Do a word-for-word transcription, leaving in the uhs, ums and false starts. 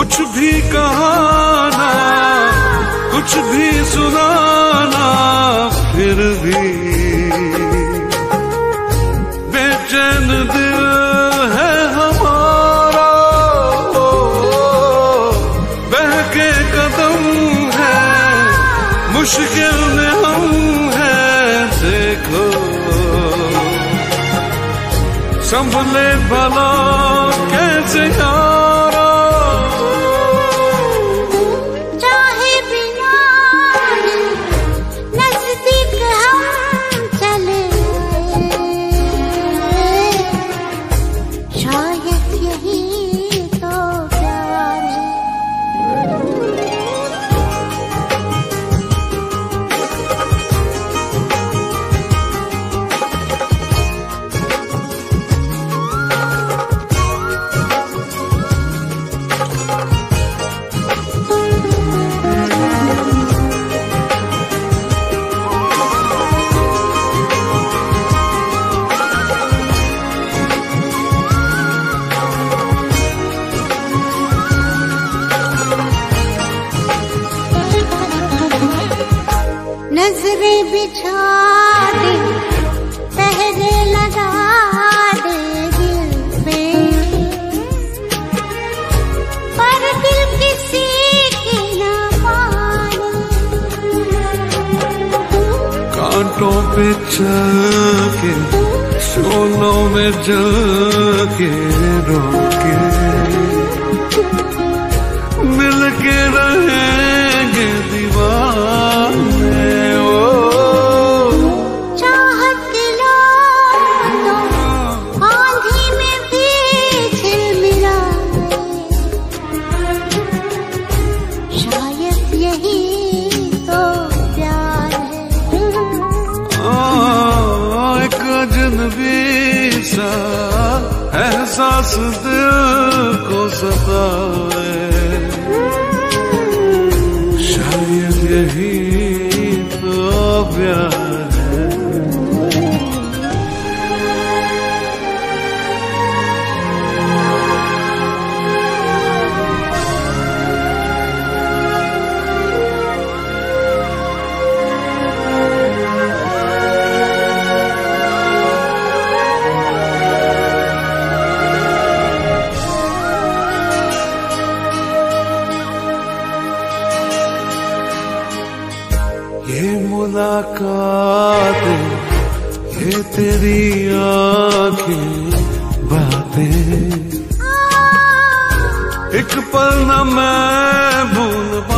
कुछ भी कहाना, कुछ भी सुनाना, फिर भी बेचैन दिल है हमारा। बहके कदम है, मुश्किल में हम हैं, देखो संभले भला कैसे यारा। चाहे बिना नजदीक हम चले, शायद यही तो प्यार है। नजरें बिछा दे, पहरे लगा दे दिल पे, पर दिल किसी की ना माने। कांटों पे चल के, सोनों में जल के, रोके मिल के रहेंगे दीवाने। अजनबी सा एहसास दिल को सताए, शायद यही तो प्यार है। ये मुलाकात, ये तेरी आँखें बातें, एक पल न मैं भूल